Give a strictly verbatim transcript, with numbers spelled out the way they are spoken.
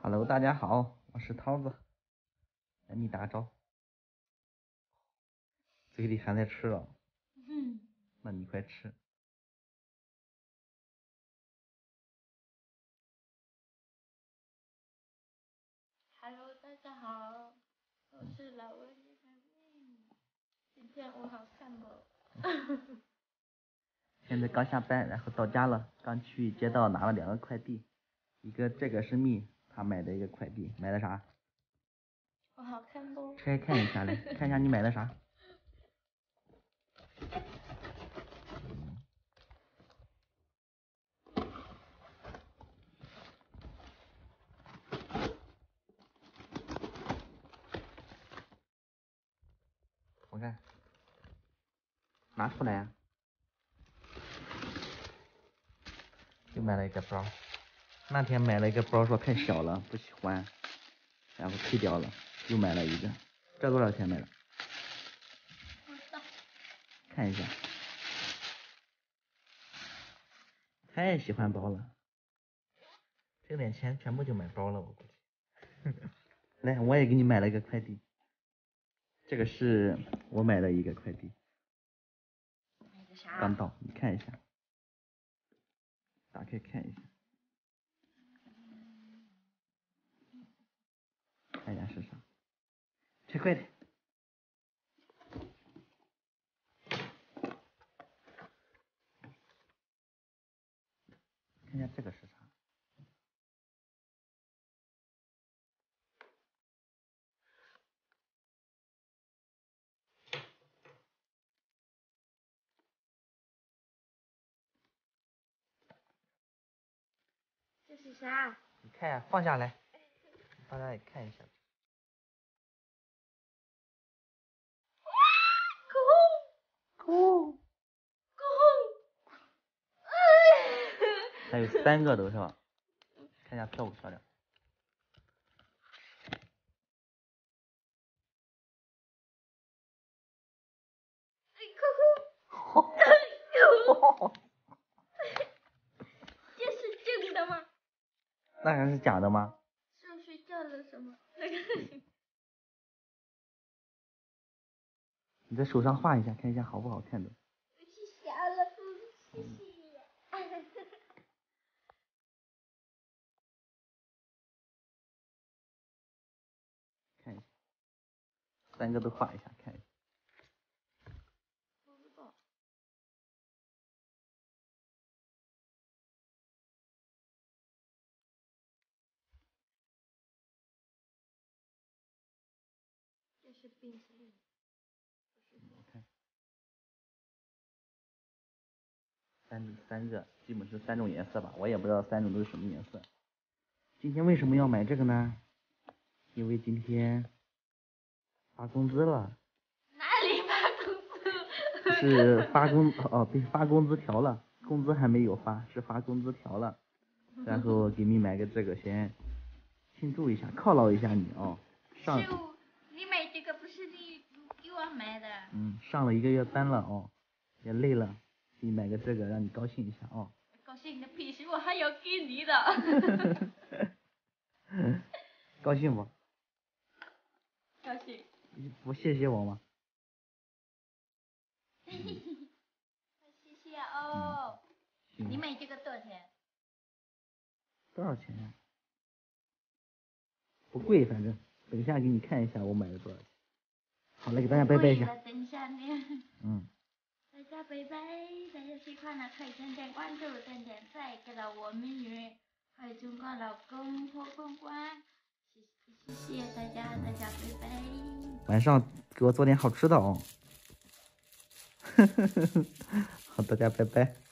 Hello， 大家好，我是涛子，来你打个招呼。嘴里还在吃了， 嗯， 那你快吃。 Hello， 大家好，我是老温一妹妹，今天我好看不？ 现在刚下班，然后到家了，刚去街道拿了两个快递，一个这个是蜜，他买的一个快递，买的啥？ 我好看不？ 拆看一下来，看一下你买的啥？我看，拿出来呀、啊。又买了一个包，那天买了一个包，说太小了，不喜欢，然后退掉了，又买了一个，这多少钱买的？ 不知道。 看一下，太喜欢包了，这点钱全部就买包了，我估计。来，我也给你买了一个快递，这个是我买的一个快递， 买的啥？ 刚到，你看一下，打开看一下，看一下是啥，拆快点。看一下这个是啥？ 这是啥？ 你看呀，放下来，大家也看一下。 口红， 口口红， 还有三个都是吧？看一下漂不漂亮？ 哎，口红，口红，这是真的吗？ 那还是假的吗？ 是睡觉了什么？那个。 你在手上画一下，看一下好不好看的。 我去瞎了，谢谢。 看一下，三个都画一下，看一下。 不知道。这是冰淇淋。 我看，三三个，基本是三种颜色吧，我也不知道三种都是什么颜色。今天为什么要买这个呢？因为今天发工资了。 哪里发工资？ 是发工哦，对，发工资条了，工资还没有发，是发工资条了。然后给你买个这个，先庆祝一下，犒劳一下你哦。上。 是你买这个不是你给我买的。 嗯，上了一个月班了哦，也累了，给你买个这个，让你高兴一下哦。 高兴个屁事，我还要给你的。 高兴不？ 高兴。 不谢谢我吗？ 谢谢哦。 嗯、 你买这个多少钱？ 多少钱呀、啊？不贵，反正等一下给你看一下我买的多少钱。好了，给大家拜拜一下。 等一下呢。 嗯。 大家拜拜，大家喜欢的可以点点关注，点点赞，给到我们女，还有中国老公或公关，谢谢大家，大家拜拜。 晚上给我做点好吃的哦。好，大家拜拜。